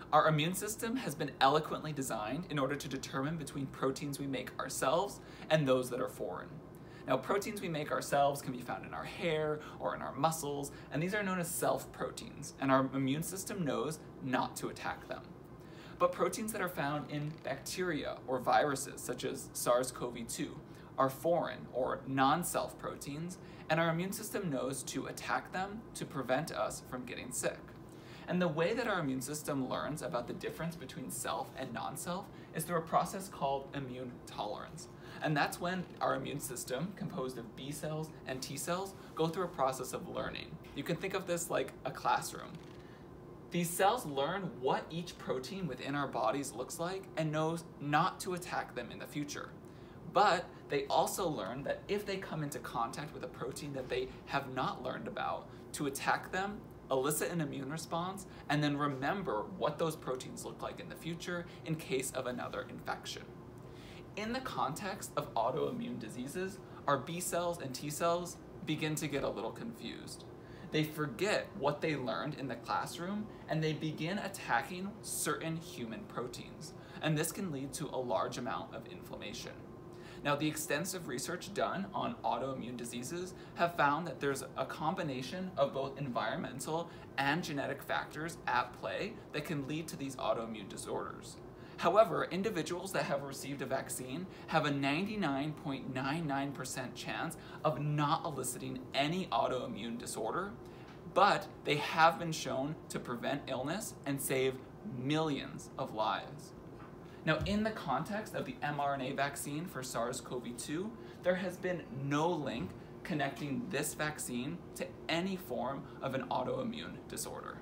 Our immune system has been eloquently designed in order to determine between proteins we make ourselves and those that are foreign. Now, proteins we make ourselves can be found in our hair or in our muscles, and these are known as self-proteins, and our immune system knows not to attack them. But proteins that are found in bacteria or viruses, such as SARS-CoV-2, are foreign or non-self proteins, and our immune system knows to attack them to prevent us from getting sick. And the way that our immune system learns about the difference between self and non-self is through a process called immune tolerance. And that's when our immune system, composed of B cells and T cells, go through a process of learning. You can think of this like a classroom. These cells learn what each protein within our bodies looks like and knows not to attack them in the future. But they also learn that if they come into contact with a protein that they have not learned about, to attack them, elicit an immune response, and then remember what those proteins look like in the future in case of another infection. In the context of autoimmune diseases, our B cells and T cells begin to get a little confused. They forget what they learned in the classroom, and they begin attacking certain human proteins. And this can lead to a large amount of inflammation. Now, the extensive research done on autoimmune diseases have found that there's a combination of both environmental and genetic factors at play that can lead to these autoimmune disorders. However, individuals that have received a vaccine have a 99.99% chance of not eliciting any autoimmune disorder, but they have been shown to prevent illness and save millions of lives. Now, in the context of the mRNA vaccine for SARS-CoV-2, there has been no link connecting this vaccine to any form of an autoimmune disorder.